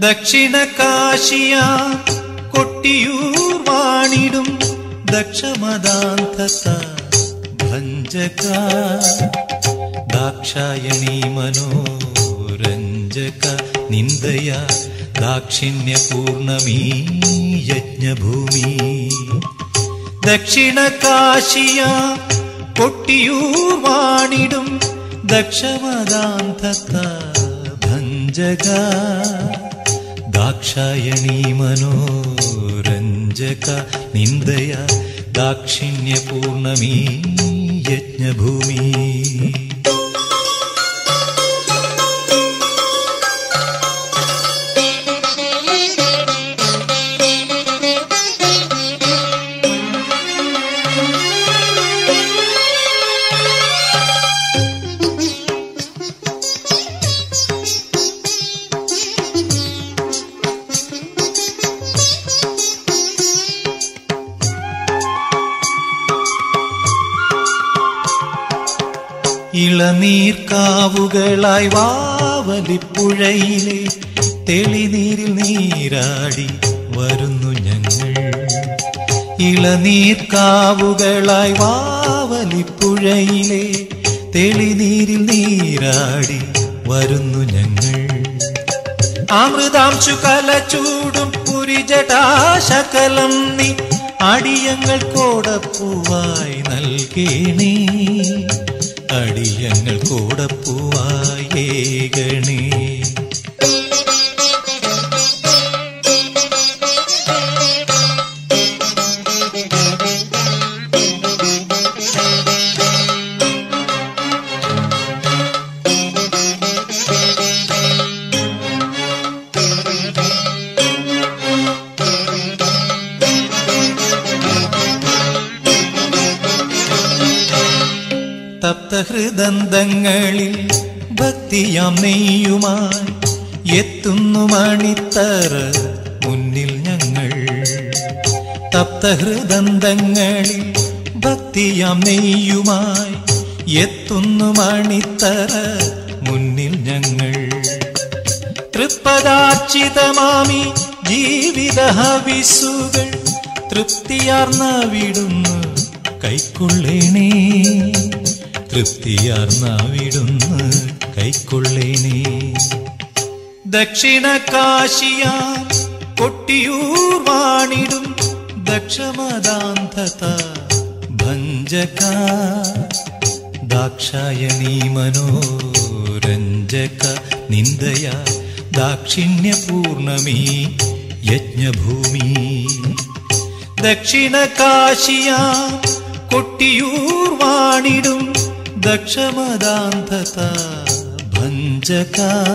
ദക്ഷിണ കാശിയ കൊട്ടിയൂർ വാണിടും ദക്ഷമദാന്തത ഭഞ്ജക ദാക്ഷായണീ മനോരഞ്ജക നിന്ദയ ദാക്ഷിണ്യപൂർണമീ യജ്ഞഭൂമി. ദക്ഷിണ കാശിയ കൊട്ടിയൂർ വാണിടും ദക്ഷമദാന്തത ഭഞ്ജക ദാക്ഷായണീ മനോരഞ്ജക നിന്ദയ ദാക്ഷിണ്യപൂർണമീ യജ്ഞഭൂമി. ഇളനീർക്കാവുകളായി വാവലിപ്പുഴയിലെ തെളിനീരിൽ നീരാടി വരുന്നു ഞങ്ങൾ. ഇളനീർക്കാവുകളായി വാവലിപ്പുഴയിലെ തെളിനീരിൽ നീരാടി വരുന്നു ഞങ്ങൾ. അമൃതാംശു കലചൂടും പുരിജടാശകലം നീ അടിയങ്ങൾ കോടപ്പൂവായി നൽകേണേ. അടിയങ്ങൾ കോടപ്പൂവായേകണേ. തപ്തഹൃദന്തങ്ങളിൽ ഭക്തിയാം നെയ്യുമായി എത്തുന്നു മണിത്തറ മുന്നിൽ ഞങ്ങൾ. തപ്തഹൃദന്തങ്ങളിൽ ഭക്തിയാം നെയ്യുമായി എത്തുന്നു മണിത്തറ മുന്നിൽ ഞങ്ങൾ. തൃപ്പദാർച്ചിതമാമി ജീവിത ഹവിസുകൾ തൃപ്തിയാർന്ന വിടുന്നു കൈക്കൊള്ളേണേ. തൃപ്തിയാർന്ന വിടുന്നു കൈക്കൊള്ളേനേ. ദക്ഷിണ കാശിയ കൊട്ടിയൂർ വാണിടും ദക്ഷമദാന്തത ഭഞ്ജക ദാക്ഷായണീ മനോരഞ്ജക നിന്ദയ ദാക്ഷിണ്യപൂർണമീ യജ്ഞഭൂമി. ദക്ഷിണ കാശിയ കൊട്ടിയൂർ വാണിടും ദക്ഷമദാന്തത ഭഞ്ജക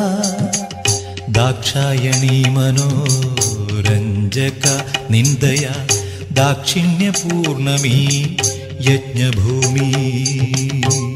ദാക്ഷായണീ മനോരഞ്ജക നിന്ദയ ദാക്ഷിണ്യപൂർണമീ യജ്ഞഭൂമി.